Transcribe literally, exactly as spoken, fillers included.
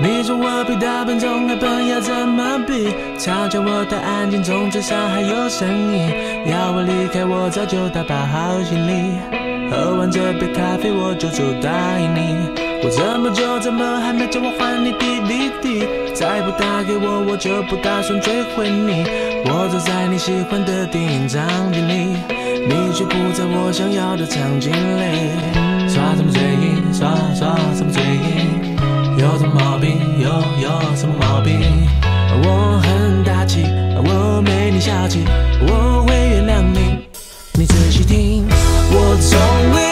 你说我比他笨，总还笨，要怎么比？嘲笑我太安静，总至少还有声音。要我离开，我早就打包好行李。喝完这杯咖啡，我就就答应你。过这么久，怎么还没叫我还你滴滴滴？再不打给我，我就不打算追回你。我走在你喜欢的电影场景里，你却不在我想要的场景里。耍什么嘴硬？耍耍什么嘴硬？有什么毛病？有有什么毛病？我很大气，我没你小气，我会原谅你。你仔细听，我从未